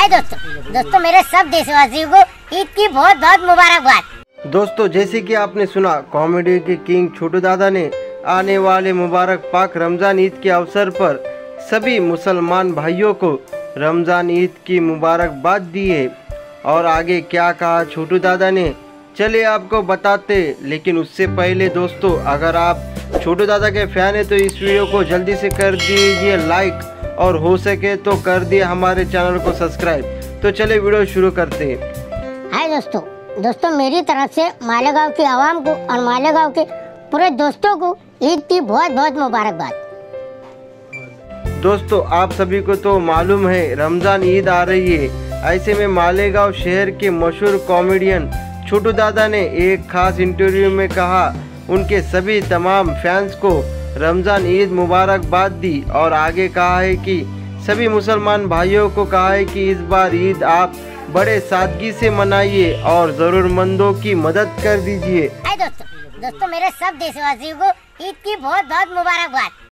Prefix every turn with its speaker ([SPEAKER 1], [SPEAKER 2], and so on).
[SPEAKER 1] हाय दोस्तों मेरे सब देशवासियों को ईद की बहुत बहुत मुबारकबाद।
[SPEAKER 2] दोस्तों, जैसे कि आपने सुना, कॉमेडी के किंग छोटू दादा ने आने वाले मुबारक पाक रमज़ान ईद के अवसर पर सभी मुसलमान भाइयों को रमज़ान ईद की मुबारकबाद दी है। और आगे क्या कहा छोटू दादा ने, चलिए आपको बताते। लेकिन उससे पहले दोस्तों, अगर आप छोटू दादा के फैन हैं तो इस वीडियो को जल्दी से कर दीजिए लाइक, और हो सके तो कर दिए हमारे चैनल को सब्सक्राइब। तो चलिए वीडियो शुरू करते हैं।
[SPEAKER 1] हाय दोस्तों मेरी तरफ से मालेगांव की आवाम को और मालेगांव के पूरे दोस्तों को ईद की बहुत बहुत मुबारकबाद।
[SPEAKER 2] दोस्तों, आप सभी को तो मालूम है रमज़ान ईद आ रही है। ऐसे में मालेगांव शहर के मशहूर कॉमेडियन छोटू दादा ने एक खास इंटरव्यू में कहा उनके सभी तमाम फैंस को रमज़ान ईद मुबारकबाद दी। और आगे कहा है कि सभी मुसलमान भाइयों को कहा है कि इस बार ईद आप बड़े सादगी से मनाइए और ज़रूरतमंदों की मदद कर दीजिए।
[SPEAKER 1] दोस्तों मेरे सब देशवासियों को ईद की बहुत बहुत मुबारकबाद।